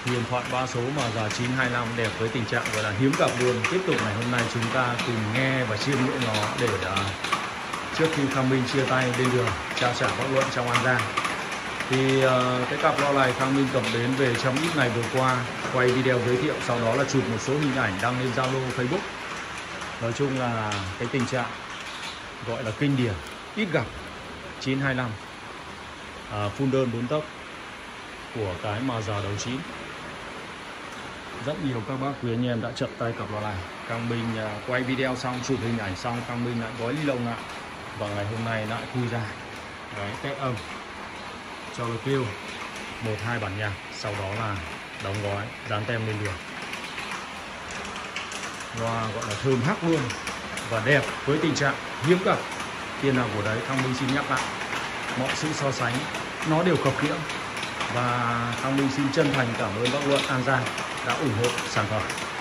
huyền thoại 3 số mà giờ 925 đẹp với tình trạng gọi là hiếm gặp luôn. Tiếp tục ngày hôm nay chúng ta cùng nghe và chiêm ngưỡng nó để trước khi Khang Minh chia tay lên đường trao trả Bắc Luận trong An Giang. Thì cái cặp lo này Khang Minh cầm đến về trong ít ngày vừa qua, quay video giới thiệu, sau đó là chụp một số hình ảnh đăng lên Zalo, Facebook. Nói chung là cái tình trạng gọi là kinh điển, ít gặp 925 full đơn 4 tấc của cái mà giờ đầu 9. Rất nhiều các bác quý anh em đã chậm tay cặp lo này. Khang Minh quay video xong, chụp hình ảnh xong, Khang Minh lại gói ni lông lại và ngày hôm nay lại khui ra đấy, test âm cho lực kêu 1-2 bản nhạc, sau đó là đóng gói dán tem lên đường. Loa gọi là thơm hắc luôn và đẹp với tình trạng hiếm gặp. Tiền nào của đấy, Khang Minh xin nhắc lại, mọi sự so sánh nó đều khập khiễng và Khang Minh xin chân thành cảm ơn Bắc Luận An Giang đã ủng hộ sản phẩm.